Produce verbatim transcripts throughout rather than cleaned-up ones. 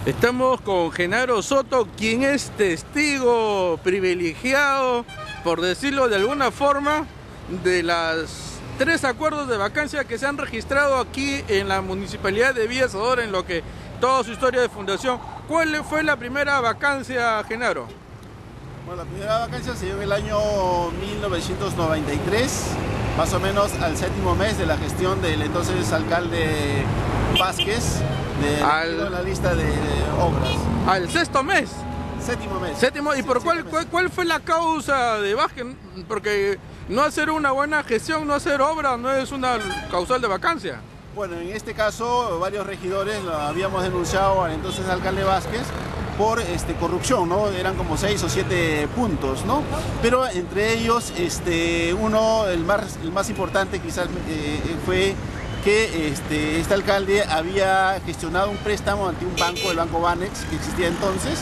Estamos con Genaro Soto, quien es testigo privilegiado, por decirlo de alguna forma, de las tres acuerdos de vacancia que se han registrado aquí en la Municipalidad de Villa Isadora, en lo que toda su historia de fundación. ¿Cuál fue la primera vacancia, Genaro? Bueno, la primera vacancia se dio en el año mil novecientos noventa y tres, más o menos al séptimo mes de la gestión del entonces alcalde Vázquez, de al... la lista de, de obras. ¿Al sexto mes? Séptimo mes. Séptimo, ¿y por cuál, cuál, cuál fue la causa de Vázquez? Porque no hacer una buena gestión, no hacer obra, no es una causal de vacancia. Bueno, en este caso, varios regidores lo habíamos denunciado al entonces alcalde Vázquez por este, corrupción, ¿no? Eran como seis o siete puntos, ¿no? Pero entre ellos, este, uno, el más, el más importante quizás eh, fue que este, este alcalde había gestionado un préstamo ante un banco, el Banco Banex, que existía entonces,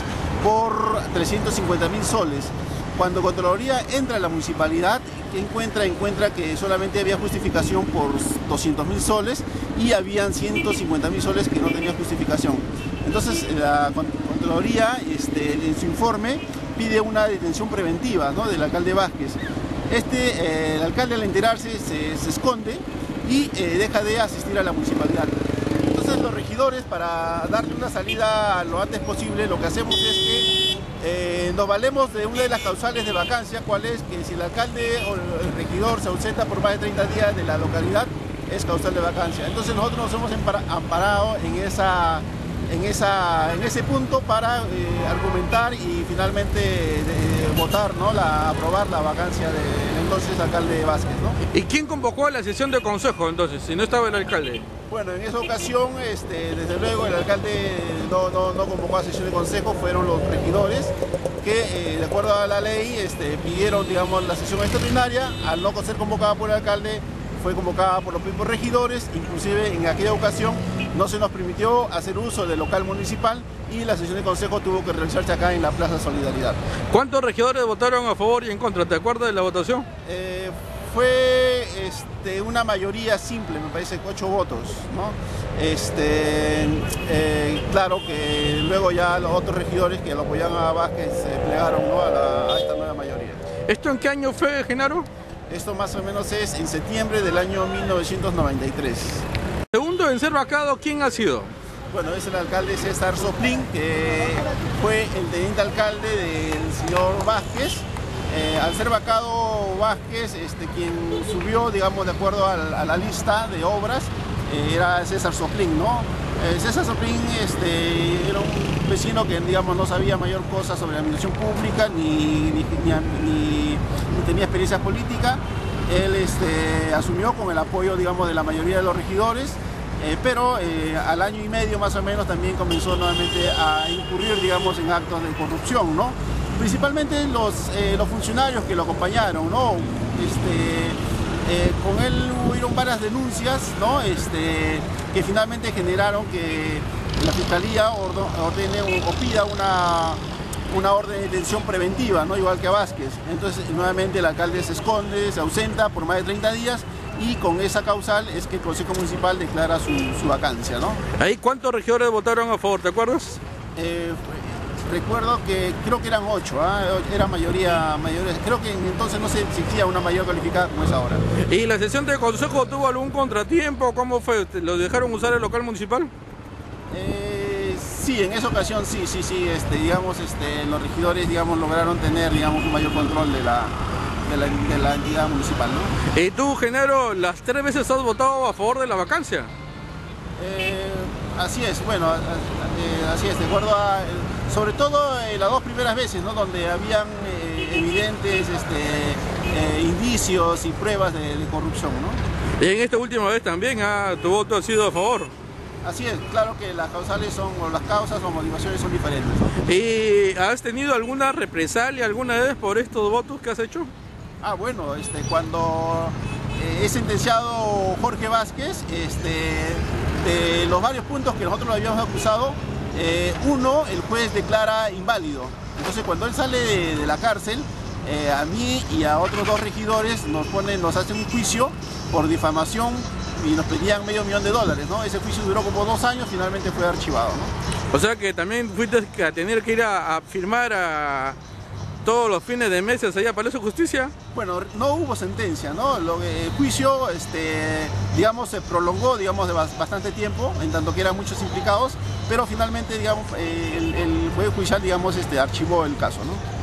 por trescientos cincuenta mil soles. Cuando Contraloría entra a la municipalidad, ¿qué encuentra? Encuentra que solamente había justificación por doscientos mil soles y habían ciento cincuenta mil soles que no tenían justificación. Entonces la Contraloría, este, en su informe, pide una detención preventiva, ¿no?, del alcalde Vázquez. Este, eh, el alcalde, al enterarse, se, se esconde y eh, deja de asistir a la municipalidad. Entonces los regidores, para darle una salida lo antes posible, lo que hacemos es que eh, nos valemos de una de las causales de vacancia, cuál es que si el alcalde o el regidor se ausenta por más de treinta días de la localidad, es causal de vacancia. Entonces nosotros nos hemos amparado en, esa, en, esa, en ese punto para eh, argumentar y finalmente eh, votar, ¿no?, la, aprobar la vacancia del entonces alcalde Vázquez, ¿no? ¿Y quién convocó a la sesión de consejo entonces, si no estaba el alcalde? Bueno, en esa ocasión, este, desde luego, el alcalde no, no, no convocó a sesión de consejo, fueron los regidores que, eh, de acuerdo a la ley, este, pidieron, digamos, la sesión extraordinaria. Al no ser convocada por el alcalde, fue convocada por los mismos regidores. Inclusive en aquella ocasión no se nos permitió hacer uso del local municipal y la sesión de consejo tuvo que realizarse acá en la Plaza Solidaridad. ¿Cuántos regidores votaron a favor y en contra? ¿Te acuerdas de la votación? Eh, fue este, una mayoría simple, me parece, ocho votos, ¿no? Este, eh, claro que luego ya los otros regidores que lo apoyaban a Vázquez se plegaron, ¿no?, a, la, a esta nueva mayoría. ¿Esto en qué año fue, Genaro? Esto más o menos es en septiembre del año mil novecientos noventa y tres. Segundo en ser vacado, ¿quién ha sido? Bueno, es el alcalde César Soplín, que fue el teniente alcalde del señor Vázquez. Eh, al ser vacado Vázquez, este, quien subió, digamos, de acuerdo a la, a la lista de obras, eh, era César Soplín, ¿no? Eh, César Soplín este, era un vecino que, digamos, no sabía mayor cosa sobre la administración pública, ni, ni, ni, ni, ni tenía experiencia política. Él este, asumió con el apoyo, digamos, de la mayoría de los regidores, eh, pero eh, al año y medio más o menos también comenzó nuevamente a incurrir, digamos, en actos de corrupción, ¿no? Principalmente los, eh, los funcionarios que lo acompañaron, ¿no? Este, eh, con él hubieron varias denuncias, ¿no?, este, que finalmente generaron que la Fiscalía ordene o pida una, una orden de detención preventiva, ¿no?, igual que a Vázquez. Entonces nuevamente el alcalde se esconde, se ausenta por más de treinta días y con esa causal es que el Consejo Municipal declara su, su vacancia, ¿no? ¿Ahí cuántos regidores votaron a favor, te acuerdas? Eh, Recuerdo que creo que eran ocho, ¿eh? Era mayoría, mayoría, creo que entonces no se existía una mayoría calificada como es ahora. ¿Y la sesión de consejo tuvo algún contratiempo? ¿Cómo fue? ¿Lo dejaron usar el local municipal? Eh, sí, en esa ocasión sí, sí, sí, este, digamos, este, los regidores, digamos, lograron tener, digamos, un mayor control de la, de la, de la entidad municipal, ¿no? ¿Y tú, Genaro, las tres veces has votado a favor de la vacancia? Eh, así es, bueno, eh, así es, de acuerdo a... Sobre todo eh, las dos primeras veces, ¿no?, donde habían eh, evidentes este, eh, indicios y pruebas de, de corrupción, ¿no? Y en esta última vez también, ¿ah? ¿Tu voto ha sido a favor? Así es, claro que las causales son, o las causas o motivaciones son diferentes, ¿no? ¿Y has tenido alguna represalia alguna vez por estos votos que has hecho? Ah, bueno, este, cuando eh, es sentenciado Jorge Vázquez, este, de los varios puntos que nosotros lo habíamos acusado, Eh, uno, el juez declara inválido. Entonces cuando él sale de, de la cárcel, eh, a mí y a otros dos regidores nos ponen, nos hacen un juicio por difamación y nos pedían medio millón de dólares, ¿no? Ese juicio duró como dos años, finalmente fue archivado, ¿no? O sea que también fuiste a tener que ir a, a firmar a todos los fines de meses allá a Palacio de Justicia. Bueno, no hubo sentencia, ¿no? Lo, el juicio, este, digamos, se prolongó, digamos, de bastante tiempo, en tanto que eran muchos implicados, pero finalmente, digamos, el, el juez judicial, digamos, este, archivó el caso, ¿no?